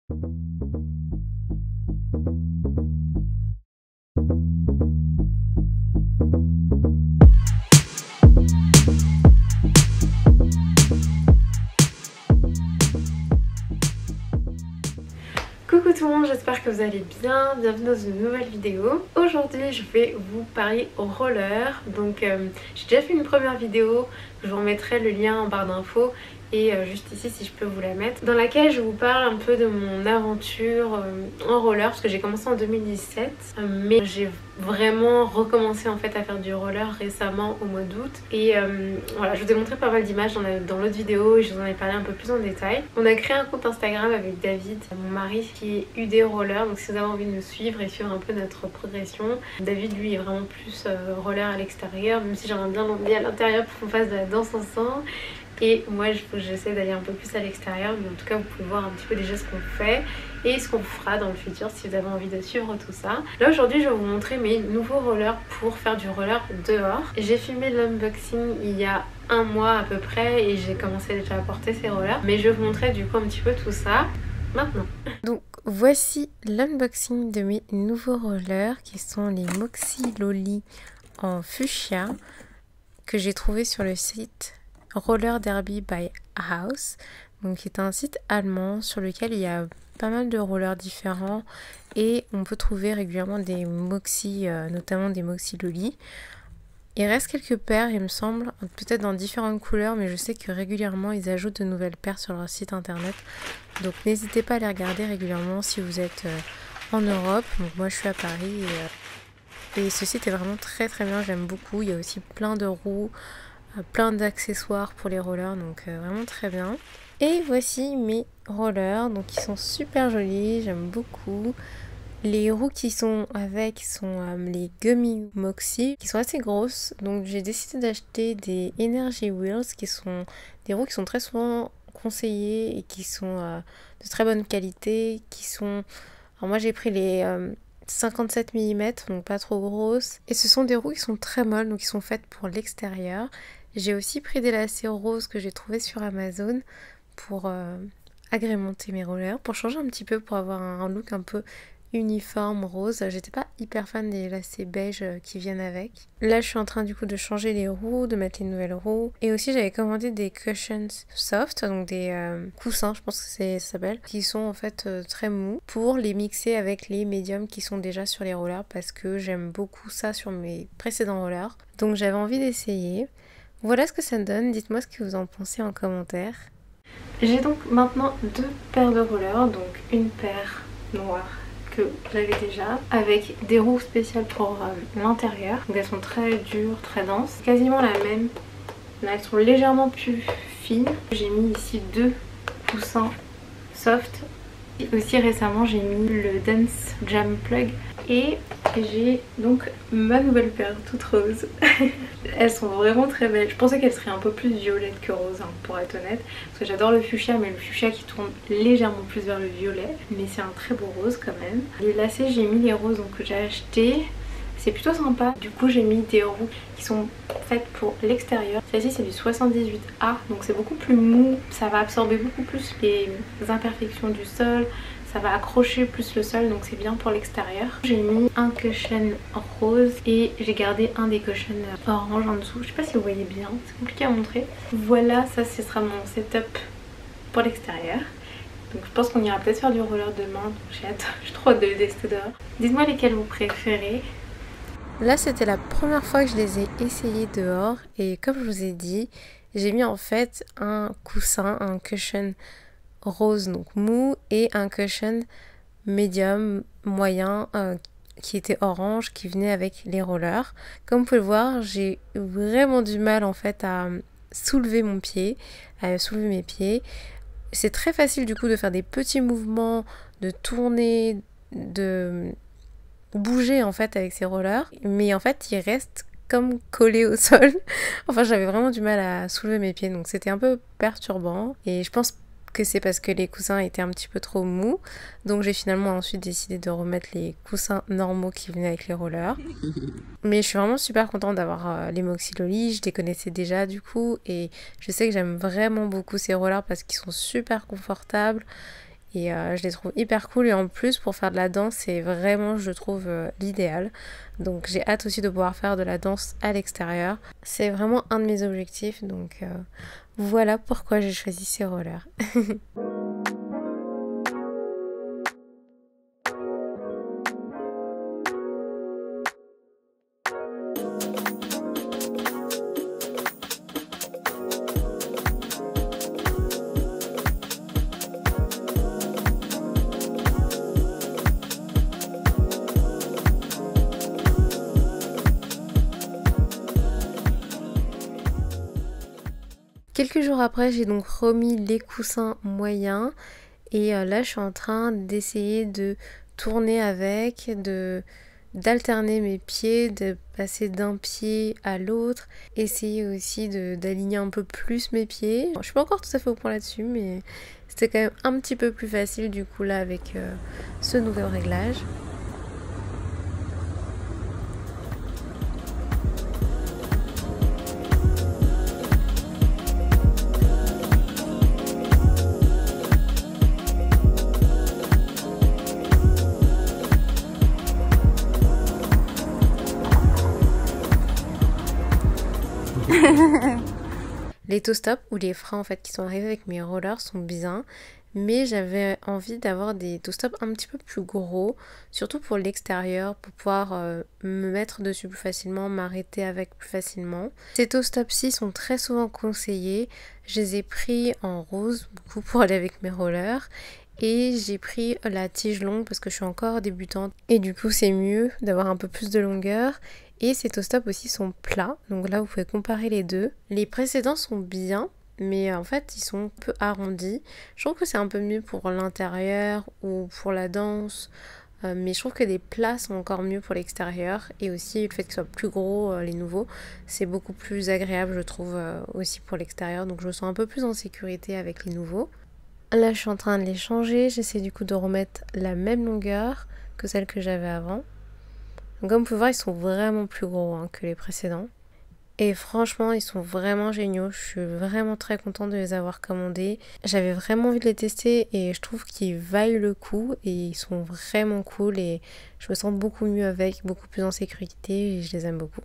Coucou tout le monde, j'espère que vous allez bien, bienvenue dans une nouvelle vidéo. Aujourd'hui je vais vous parler au roller, donc j'ai déjà fait une première vidéo, je vous remettrai le lien en barre d'infos et juste ici si je peux vous la mettre, dans laquelle je vous parle un peu de mon aventure en roller parce que j'ai commencé en 2017 mais j'ai vraiment recommencé en fait à faire du roller récemment au mois d'août et voilà, je vous ai montré pas mal d'images dans l'autre vidéo et je vous en ai parlé un peu plus en détail. On a créé un compte Instagram avec David, mon mari, qui est UD Roller, donc si vous avez envie de nous suivre et suivre un peu notre progression. David lui est vraiment plus roller à l'extérieur, même si j'aimerais bien l'emmener à l'intérieur pour qu'on fasse de la danse ensemble. Et moi j'essaie d'aller un peu plus à l'extérieur, mais en tout cas vous pouvez voir un petit peu déjà ce qu'on fait et ce qu'on fera dans le futur si vous avez envie de suivre tout ça. Là aujourd'hui je vais vous montrer mes nouveaux rollers pour faire du roller dehors. J'ai filmé l'unboxing il y a un mois à peu près et j'ai commencé déjà à porter ces rollers, mais je vais vous montrer du coup un petit peu tout ça maintenant. Donc voici l'unboxing de mes nouveaux rollers qui sont les Moxy Loli en fuchsia que j'ai trouvé sur le site Roller Derby by House, donc qui est un site allemand sur lequel il y a pas mal de rollers différents et on peut trouver régulièrement des Moxy, notamment des Moxy Loli. Il reste quelques paires il me semble, peut-être dans différentes couleurs, mais je sais que régulièrement ils ajoutent de nouvelles paires sur leur site internet, donc n'hésitez pas à les regarder régulièrement si vous êtes en Europe. Donc moi je suis à Paris et ce site est vraiment très très bien, j'aime beaucoup. Il y a aussi plein de roues, plein d'accessoires pour les rollers, donc vraiment très bien. Et voici mes rollers, donc ils sont super jolis, j'aime beaucoup. Les roues qui sont avec sont les Gummy Moxy, qui sont assez grosses, donc j'ai décidé d'acheter des Energy Wheels, qui sont des roues qui sont très souvent conseillées et qui sont de très bonne qualité, qui sont... Alors moi j'ai pris les 57 mm, donc pas trop grosses, et ce sont des roues qui sont très molles, donc qui sont faites pour l'extérieur. J'ai aussi pris des lacets roses que j'ai trouvés sur Amazon pour agrémenter mes rollers, pour changer un petit peu, pour avoir un look un peu uniforme rose. J'étais pas hyper fan des lacets beige qui viennent avec. Là je suis en train du coup de changer les roues, de mettre les nouvelles roues, et aussi j'avais commandé des cushions soft, donc des coussins, je pense que ça s'appelle, qui sont en fait très mous, pour les mixer avec les médiums qui sont déjà sur les rollers, parce que j'aime beaucoup ça sur mes précédents rollers, donc j'avais envie d'essayer. Voilà ce que ça donne, dites-moi ce que vous en pensez en commentaire. J'ai donc maintenant deux paires de rollers, donc une paire noire que j'avais déjà, avec des roues spéciales pour l'intérieur. Donc elles sont très dures, très denses, quasiment la même, mais elles sont légèrement plus fines. J'ai mis ici deux coussins soft. Et aussi récemment j'ai mis le Dance Jam Plug et j'ai donc ma nouvelle paire toute rose. Elles sont vraiment très belles. Je pensais qu'elles seraient un peu plus violettes que rose, hein, pour être honnête, parce que j'adore le fuchsia, mais le fuchsia qui tourne légèrement plus vers le violet, mais c'est un très beau rose quand même. Les lacets, j'ai mis les roses donc, que j'ai acheté. C'est plutôt sympa. Du coup j'ai mis des roues qui sont faites pour l'extérieur. Celle-ci c'est du 78A, donc c'est beaucoup plus mou. Ça va absorber beaucoup plus les imperfections du sol. Ça va accrocher plus le sol, donc c'est bien pour l'extérieur. J'ai mis un cushion rose et j'ai gardé un des cushions orange en dessous. Je sais pas si vous voyez bien, c'est compliqué à montrer. Voilà, ça ce sera mon setup pour l'extérieur. Donc je pense qu'on ira peut-être faire du roller demain, donc j'ai hâte, j'ai trop hâte de le tester dehors. Dites-moi lesquels vous préférez. Là c'était la première fois que je les ai essayés dehors et comme je vous ai dit, j'ai mis en fait un coussin, un cushion rose donc mou et un cushion médium moyen qui était orange qui venait avec les rollers. Comme vous pouvez le voir, j'ai vraiment du mal en fait à soulever mon pied, à soulever mes pieds. C'est très facile du coup de faire des petits mouvements, de tourner, de bouger en fait avec ces rollers, mais en fait ils restent comme collés au sol. Enfin j'avais vraiment du mal à soulever mes pieds, donc c'était un peu perturbant et je pense que c'est parce que les coussins étaient un petit peu trop mous, donc j'ai finalement ensuite décidé de remettre les coussins normaux qui venaient avec les rollers. Mais je suis vraiment super contente d'avoir les Moxy Loli, je les connaissais déjà du coup et je sais que j'aime vraiment beaucoup ces rollers parce qu'ils sont super confortables et je les trouve hyper cool et en plus pour faire de la danse c'est vraiment je trouve l'idéal. Donc j'ai hâte aussi de pouvoir faire de la danse à l'extérieur. C'est vraiment un de mes objectifs donc voilà pourquoi j'ai choisi ces rollers. Quelques jours après, j'ai donc remis les coussins moyens et là je suis en train d'essayer de tourner avec, d'alterner mes pieds, de passer d'un pied à l'autre, essayer aussi d'aligner un peu plus mes pieds. Je suis pas encore tout à fait au point là-dessus mais c'était quand même un petit peu plus facile du coup là avec ce nouveau réglage. Les toe stops ou les freins en fait qui sont arrivés avec mes rollers sont bien, mais j'avais envie d'avoir des toe stops un petit peu plus gros, surtout pour l'extérieur, pour pouvoir me mettre dessus plus facilement, m'arrêter avec plus facilement. Ces toe stops-ci sont très souvent conseillés, je les ai pris en rose beaucoup pour aller avec mes rollers. Et j'ai pris la tige longue parce que je suis encore débutante et du coup c'est mieux d'avoir un peu plus de longueur. Et ces toe stops aussi sont plats, donc là vous pouvez comparer les deux. Les précédents sont bien, mais en fait ils sont un peu arrondis. Je trouve que c'est un peu mieux pour l'intérieur ou pour la danse, mais je trouve que les plats sont encore mieux pour l'extérieur. Et aussi le fait qu'ils soient plus gros, les nouveaux, c'est beaucoup plus agréable je trouve aussi pour l'extérieur. Donc je me sens un peu plus en sécurité avec les nouveaux. Là je suis en train de les changer, j'essaie du coup de remettre la même longueur que celle que j'avais avant. Donc comme vous pouvez voir ils sont vraiment plus gros que les précédents. Et franchement ils sont vraiment géniaux, je suis vraiment très contente de les avoir commandés. J'avais vraiment envie de les tester et je trouve qu'ils valent le coup et ils sont vraiment cool et je me sens beaucoup mieux avec, beaucoup plus en sécurité et je les aime beaucoup.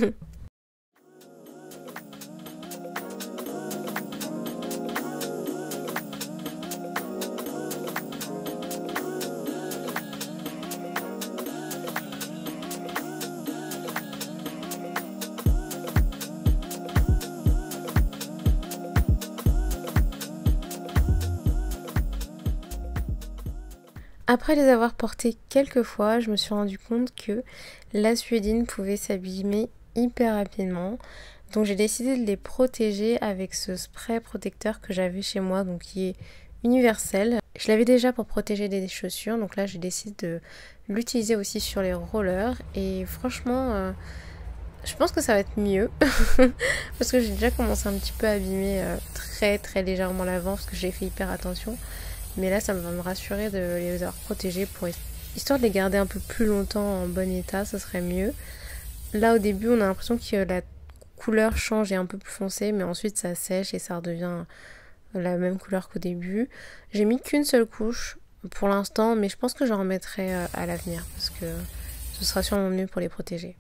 Après les avoir portés quelques fois, je me suis rendu compte que la suédine pouvait s'abîmer hyper rapidement. Donc j'ai décidé de les protéger avec ce spray protecteur que j'avais chez moi, donc qui est universel. Je l'avais déjà pour protéger des chaussures, donc là j'ai décidé de l'utiliser aussi sur les rollers. Et franchement, je pense que ça va être mieux parce que j'ai déjà commencé un petit peu à abîmer très légèrement l'avant parce que j'ai fait hyper attention. Mais là ça va me rassurer de les avoir protégés pour histoire de les garder un peu plus longtemps en bon état, ça serait mieux. Là au début on a l'impression que la couleur change et est un peu plus foncée, mais ensuite ça sèche et ça redevient la même couleur qu'au début. J'ai mis qu'une seule couche pour l'instant, mais je pense que j'en remettrai à l'avenir parce que ce sera sûrement mieux pour les protéger.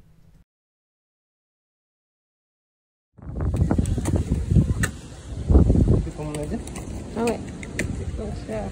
C'est comme on a dit. Ah ouais. Donc là.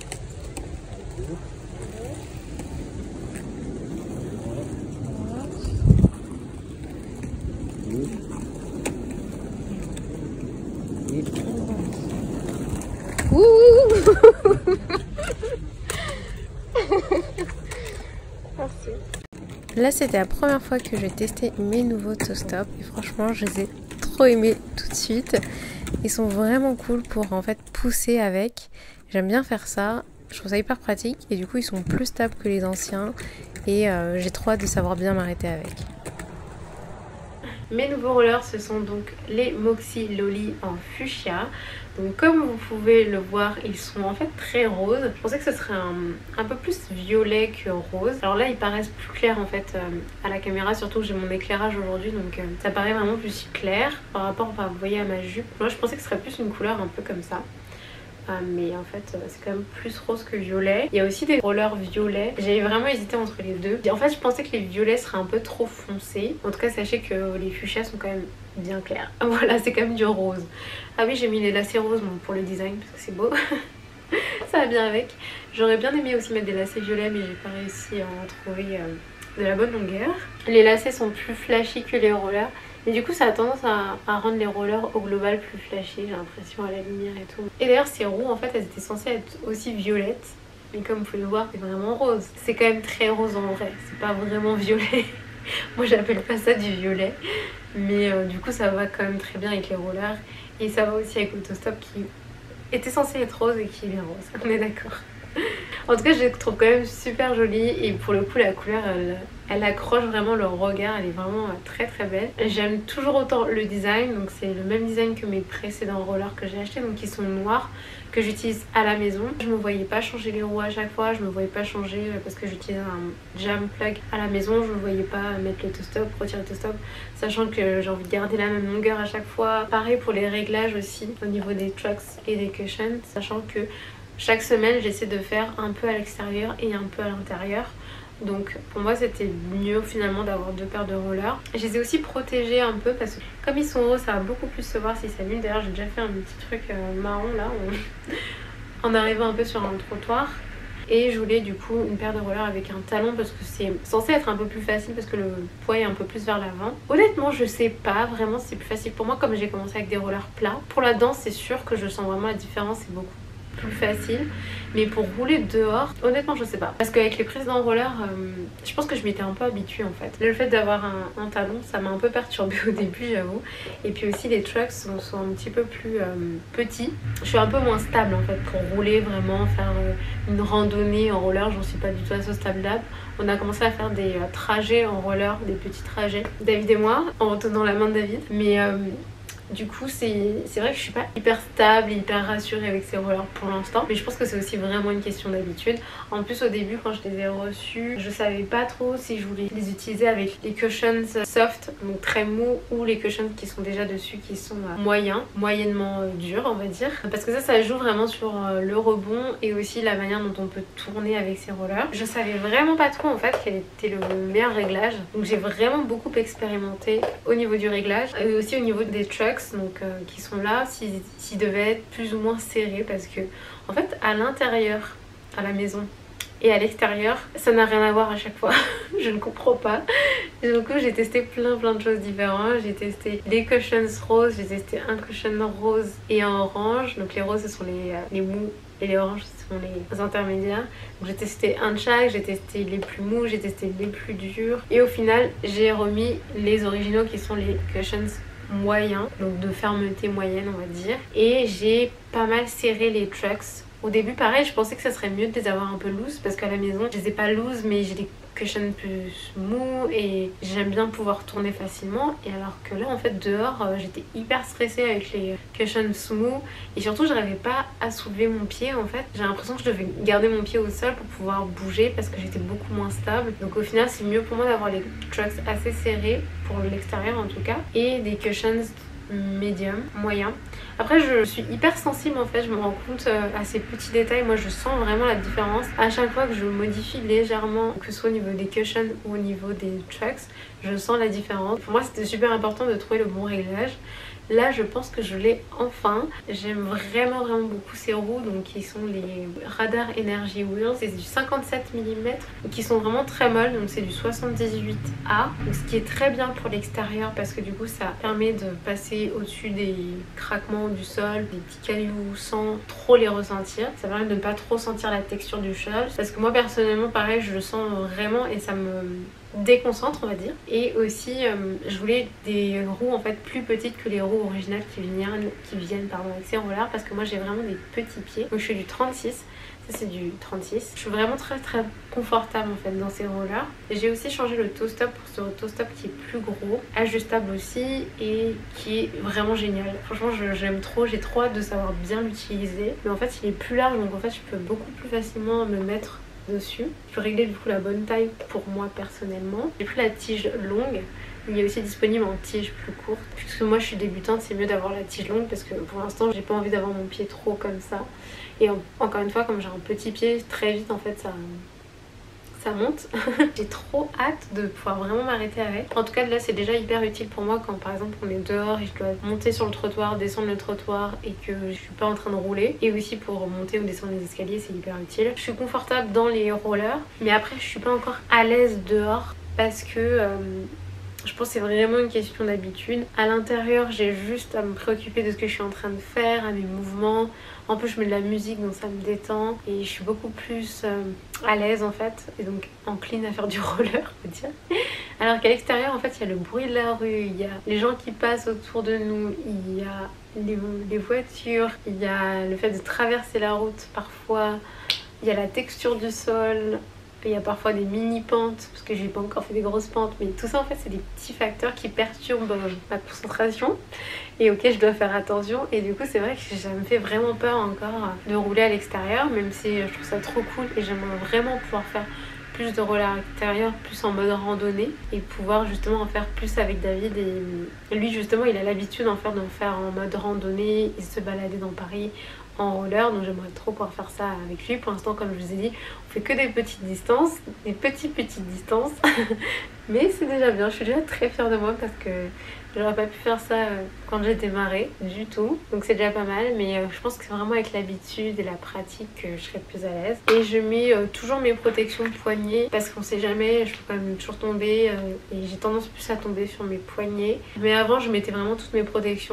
Là c'était la première fois que j'ai testé mes nouveaux toe stops et franchement je les ai trop aimés tout de suite. Ils sont vraiment cool pour en fait pousser avec. J'aime bien faire ça, je trouve ça hyper pratique et du coup ils sont plus stables que les anciens et j'ai trop hâte de savoir bien m'arrêter avec. Mes nouveaux rollers ce sont donc les Moxy Loli en fuchsia. Donc comme vous pouvez le voir ils sont en fait très roses. Je pensais que ce serait un peu plus violet que rose. Alors là ils paraissent plus clairs en fait à la caméra, surtout que j'ai mon éclairage aujourd'hui donc ça paraît vraiment plus clair par rapport, enfin, vous voyez, à ma jupe. Moi je pensais que ce serait plus une couleur un peu comme ça. mais en fait c'est quand même plus rose que violet. Il y a aussi des rollers violets, j'ai vraiment hésité entre les deux. En fait je pensais que les violets seraient un peu trop foncés. En tout cas sachez que les fuchsias sont quand même bien clairs. Voilà, c'est quand même du rose. Ah oui, j'ai mis les lacets roses bon, pour le design parce que c'est beau. Ça va bien avec. J'aurais bien aimé aussi mettre des lacets violets, mais j'ai pas réussi à en trouver de la bonne longueur. Les lacets sont plus flashy que les rollers, et du coup ça a tendance à rendre les rollers au global plus flashy, j'ai l'impression, à la lumière et tout. Et d'ailleurs ces roues en fait elles étaient censées être aussi violettes, mais comme vous pouvez le voir c'est vraiment rose. C'est quand même très rose en vrai, c'est pas vraiment violet. Moi j'appelle pas ça du violet, mais du coup ça va quand même très bien avec les rollers, et ça va aussi avec l'autostop qui était censé être rose et qui est bien rose, on est d'accord. En tout cas je les trouve quand même super jolies, et pour le coup la couleur elle accroche vraiment le regard, elle est vraiment très très belle. J'aime toujours autant le design, donc c'est le même design que mes précédents rollers que j'ai achetés, donc qui sont noirs, que j'utilise à la maison. Je me voyais pas changer les roues à chaque fois, je me voyais pas changer parce que j'utilise un jam plug à la maison, je me voyais pas mettre l'autostop, retirer l'autostop, sachant que j'ai envie de garder la même longueur à chaque fois. Pareil pour les réglages aussi au niveau des trucks et des cushions, sachant que chaque semaine j'essaie de faire un peu à l'extérieur et un peu à l'intérieur. Donc pour moi c'était mieux finalement d'avoir deux paires de rollers. Je les ai aussi protégés un peu parce que comme ils sont roses ça va beaucoup plus se voir s'ils s'allument. D'ailleurs j'ai déjà fait un petit truc marron là en arrivant un peu sur un trottoir. Et je voulais du coup une paire de rollers avec un talon parce que c'est censé être un peu plus facile parce que le poids est un peu plus vers l'avant. Honnêtement je sais pas vraiment si c'est plus facile pour moi comme j'ai commencé avec des rollers plats. Pour la danse c'est sûr que je sens vraiment la différence, c'est beaucoup plus facile, mais pour rouler dehors honnêtement je sais pas, parce qu'avec les précédents rollers je pense que je m'étais un peu habituée en fait. Le fait d'avoir un talon ça m'a un peu perturbée au début j'avoue, et puis aussi les trucks sont un petit peu plus petits, je suis un peu moins stable en fait pour rouler vraiment, faire une randonnée en roller, j'en suis pas du tout à ce stable là. On a commencé à faire des trajets en roller, des petits trajets, David et moi, en tenant la main de David, mais du coup c'est vrai que je suis pas hyper stable, hyper rassurée avec ces rollers pour l'instant, mais je pense que c'est aussi vraiment une question d'habitude. En plus au début quand je les ai reçus, je savais pas trop si je voulais les utiliser avec les cushions soft, donc très mous, ou les cushions qui sont déjà dessus qui sont moyennement durs on va dire, parce que ça joue vraiment sur le rebond et aussi la manière dont on peut tourner avec ces rollers. Je savais vraiment pas trop en fait quel était le meilleur réglage, donc j'ai vraiment beaucoup expérimenté au niveau du réglage et aussi au niveau des trucks, donc qui sont là, s'ils devaient être plus ou moins serrés, parce que en fait à l'intérieur, à la maison et à l'extérieur ça n'a rien à voir à chaque fois. Je ne comprends pas. Et du coup j'ai testé plein de choses différentes. J'ai testé les cushions roses, j'ai testé un cushion rose et un orange, donc les roses ce sont les mous et les oranges ce sont les intermédiaires. Donc j'ai testé un de chaque, j'ai testé les plus mous, j'ai testé les plus durs, et au final j'ai remis les originaux qui sont les cushions moyens, donc de fermeté moyenne on va dire, et j'ai pas mal serré les trucks. Au début pareil je pensais que ça serait mieux de les avoir un peu loose parce qu'à la maison je les ai pas loose, mais j'ai des cushions plus mous et j'aime bien pouvoir tourner facilement, et alors que là en fait dehors j'étais hyper stressée avec les cushions mous, et surtout j'arrivais pas à soulever mon pied en fait. J'ai l'impression que je devais garder mon pied au sol pour pouvoir bouger parce que j'étais beaucoup moins stable, donc au final c'est mieux pour moi d'avoir les trucks assez serrés pour l'extérieur en tout cas, et des cushions médium, moyen. Après je suis hyper sensible en fait, je me rends compte à ces petits détails, moi je sens vraiment la différence à chaque fois que je modifie légèrement, que ce soit au niveau des cushions ou au niveau des trucks, je sens la différence. Pour moi c'était super important de trouver le bon réglage. Là je pense que je l'ai enfin. J'aime vraiment beaucoup ces roues, donc qui sont les Radar Energy Wheels. C'est du 57 mm qui sont vraiment très molles, donc c'est du 78A, donc ce qui est très bien pour l'extérieur parce que du coup ça permet de passer au-dessus des craquements du sol, des petits cailloux sans trop les ressentir. Ça permet de ne pas trop sentir la texture du sol, parce que moi personnellement pareil je le sens vraiment et ça me déconcentre on va dire. Et aussi je voulais des roues en fait plus petites que les roues originales qui viennent avec ces rollers, parce que moi j'ai vraiment des petits pieds, donc je suis du 36, ça c'est du 36. Je suis vraiment très confortable en fait dans ces rollers. J'ai aussi changé le toe stop pour ce toe stop qui est plus gros, ajustable aussi, et qui est vraiment génial. Franchement j'aime trop, j'ai trop hâte de savoir bien l'utiliser, mais en fait il est plus large, donc en fait je peux beaucoup plus facilement me mettre dessus. Je peux régler du coup la bonne taille pour moi personnellement. J'ai pris la tige longue Il est aussi disponible en tige plus courte. Puisque moi je suis débutante, c'est mieux d'avoir la tige longue parce que pour l'instant j'ai pas envie d'avoir mon pied trop comme ça. Et encore une fois, comme j'ai un petit pied, très vite en fait ça monte. J'ai trop hâte de pouvoir vraiment m'arrêter avec. En tout cas là c'est déjà hyper utile pour moi quand par exemple on est dehors et je dois monter sur le trottoir, descendre le trottoir et que je suis pas en train de rouler. Et aussi pour monter ou descendre les escaliers, c'est hyper utile. Je suis confortable dans les rollers, mais après je suis pas encore à l'aise dehors parce que je pense que c'est vraiment une question d'habitude. À l'intérieur, j'ai juste à me préoccuper de ce que je suis en train de faire, à mes mouvements. En plus, je mets de la musique, donc ça me détend. Et je suis beaucoup plus à l'aise en fait. Et donc encline à faire du roller, on peut dire. Alors qu'à l'extérieur, en fait, il y a le bruit de la rue, il y a les gens qui passent autour de nous, il y a les voitures, il y a le fait de traverser la route parfois, il y a la texture du sol. Il y a parfois des mini-pentes, parce que j'ai pas encore fait des grosses pentes, mais tout ça en fait c'est des petits facteurs qui perturbent ma concentration et auxquels je dois faire attention. Et du coup c'est vrai que ça me fait vraiment peur encore de rouler à l'extérieur, même si je trouve ça trop cool et j'aimerais vraiment pouvoir faire plus de roller à l'extérieur, plus en mode randonnée et pouvoir justement en faire plus avec David. Et lui justement il a l'habitude d'en faire en mode randonnée et se balader dans Paris en roller, donc j'aimerais trop pouvoir faire ça avec lui. Pour l'instant, comme je vous ai dit, on fait que des petites distances, des petites distances, mais c'est déjà bien. Je suis déjà très fière de moi parce que j'aurais pas pu faire ça quand j'ai démarré du tout, donc c'est déjà pas mal. Mais je pense que c'est vraiment avec l'habitude et la pratique que je serai plus à l'aise. Et je mets toujours mes protections de poignets parce qu'on sait jamais, je peux quand même toujours tomber et j'ai tendance plus à tomber sur mes poignets. Mais avant, je mettais vraiment toutes mes protections.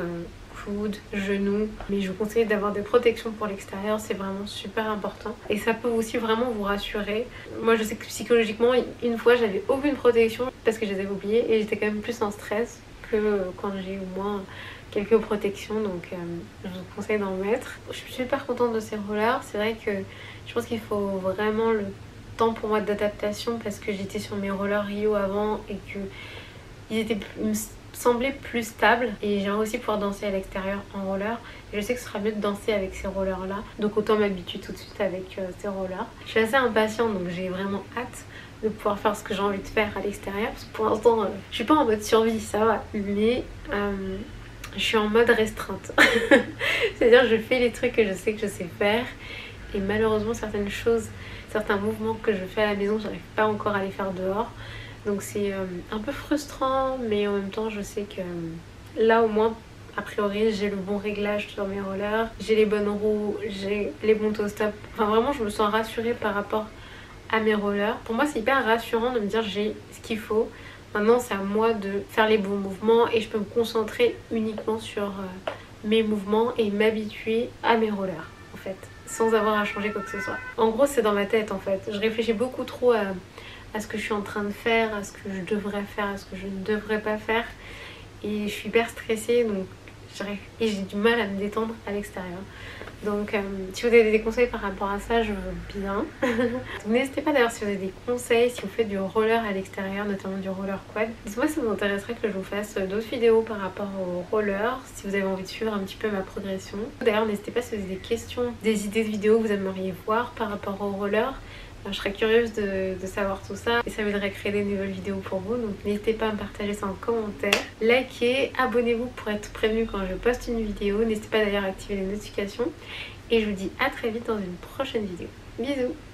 Coudes, genoux, mais je vous conseille d'avoir des protections pour l'extérieur, c'est vraiment super important et ça peut aussi vraiment vous rassurer. Moi je sais que psychologiquement une fois j'avais aucune protection parce que je les avais oubliées et j'étais quand même plus en stress que quand j'ai au moins quelques protections, donc je vous conseille d'en mettre. Je suis super contente de ces rollers, c'est vrai que je pense qu'il faut vraiment le temps pour moi d'adaptation parce que j'étais sur mes rollers Rio avant et que ils étaient semblait plus stable et j'aimerais aussi pouvoir danser à l'extérieur en roller. Et je sais que ce sera mieux de danser avec ces rollers là, donc autant m'habituer tout de suite avec ces rollers. Je suis assez impatiente donc j'ai vraiment hâte de pouvoir faire ce que j'ai envie de faire à l'extérieur parce que pour l'instant je suis pas en mode survie, ça va, mais je suis en mode restreinte. C'est-à-dire je fais les trucs que je sais que je sais faire et malheureusement certaines choses, certains mouvements que je fais à la maison, j'arrive pas encore à les faire dehors. Donc c'est un peu frustrant, mais en même temps je sais que là au moins a priori j'ai le bon réglage sur mes rollers, j'ai les bonnes roues, j'ai les bons toe stops. Enfin vraiment je me sens rassurée par rapport à mes rollers. Pour moi c'est hyper rassurant de me dire j'ai ce qu'il faut. Maintenant c'est à moi de faire les bons mouvements et je peux me concentrer uniquement sur mes mouvements et m'habituer à mes rollers en fait, sans avoir à changer quoi que ce soit. En gros c'est dans ma tête en fait, je réfléchis beaucoup trop à ce que je suis en train de faire, à ce que je devrais faire, à ce que je ne devrais pas faire. Et je suis hyper stressée, donc et j'ai du mal à me détendre à l'extérieur. Donc si vous avez des conseils par rapport à ça, je veux bien. N'hésitez pas d'ailleurs si vous avez des conseils, si vous faites du roller à l'extérieur, notamment du roller quad. Dites-moi si ça vous intéresserait que je vous fasse d'autres vidéos par rapport au roller, si vous avez envie de suivre un petit peu ma progression. D'ailleurs n'hésitez pas si vous avez des questions, des idées de vidéos que vous aimeriez voir par rapport au roller. Je serais curieuse de savoir tout ça et ça m'aiderait à créer des nouvelles vidéos pour vous, donc n'hésitez pas à me partager ça en commentaire. Likez, abonnez-vous pour être prévenu quand je poste une vidéo. N'hésitez pas d'ailleurs à activer les notifications et je vous dis à très vite dans une prochaine vidéo. Bisous.